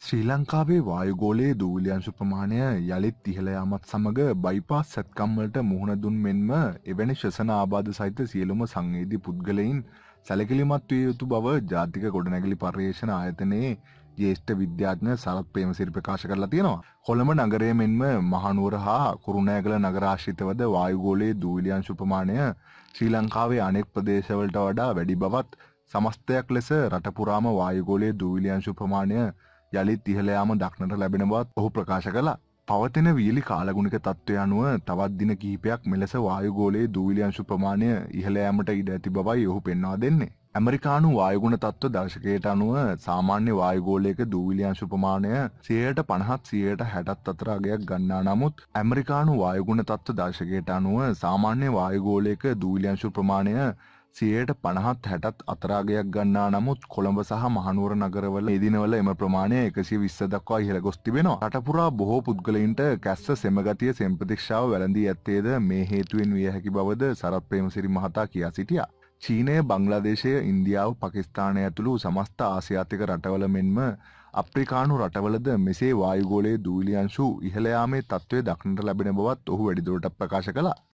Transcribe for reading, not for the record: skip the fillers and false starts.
ශ්‍රී ලංකාවේ වායුගෝලයේ දූවිලි අංශු ප්‍රමාණය යළිත් ඉහළ යාමත් සමග බයිපාස් සැත්කම් වලට මුහුණ දුන් මෙන්ම එවැනි ශ්වසන ආබාධ සහිත සියලුම සංවේදී පුද්ගලයින් සැලකිලිමත් විය යුතු බව ජාතික ගොඩනැගිලි පර්යේෂණ ආයතනයේ ජ්‍යෙෂ්ඨ විද්‍යාඥ සරත් ප්‍රේමසිරි ප්‍රකාශ කරලා තියෙනවා. කොළඹ නගරය මෙන්ම මහනුවර හා කුරුණෑගල නගර ආශ්‍රිතවද වායුගෝලයේ දූවිලි අංශු ප්‍රමාණය ශ්‍රී ලංකාවේ අනෙක් ප්‍රදේශවලට වඩා වැඩි බවත් සමස්තයක් ලෙස රට පුරාම වායුගෝලයේ දූවිලි අංශු ප්‍රමාණය යළිත් ඉහළ යාම දක්නට ලැබෙන බවත් ඔහු ප්‍රකාශ කළා. පවතින වියලි කාලගුණික තත්ත්වය අනුව තවත් දින කිහිපයක් මෙලෙස වායුගෝලයේ දූවිලි අංශු ප්‍රමාණය ඉහළ යාමට ඉඩ ඇති බවයි ඔහු පෙන්වා දෙන්නේ. ඇමරිකානු වායුගුණ තත්ත්ව දර්ශකයට අනුව සාමාන්‍ය වායුගෝලයක දූවිලි අංශු ප්‍රමාණය 50-60ත් අතර අගයක් ගන්නා නමුත් ඇමරිකානු වායුගුණ තත්ත්ව දර්ශකයට අනුව සාමාන්‍ය වායුගෝලයක දූවිලි අංශු ප්‍රමාණය 50-60ත් අතර අගයක් ගන්නා නමුත් කොළඹ සහ මහනුවර නගරවල මේ දිනවල එම ප්‍රමාණය 120 දක්වා ඉහළ ගොස් තිබෙනවා. රට පුරා බොහෝ පුද්ගලයින්ට කැස්ස සෙමගතිය සෙම්ප්‍රතික්ෂාව වැළඳී ඇත්තේද මේ හේතුවෙන් විය හැකි බවද සරත් ප්‍රේමසිරි මහතා කියා සිටියා. චීනය, බංග්ලාදේශය, ඉන්දියාව, පාකිස්තානය ඇතුළු සමස්ත ආසියාතික රටවල මෙන්ම අප්‍රිකානු රටවලද මෙසේ වායුගෝලයේ දූවිලි අංශු ඉහළ යාමේ තත්ත්වය දක්නට ලැබෙන බවත් ඔහු වැඩිදුරටත් ප්‍රකාශ කළා.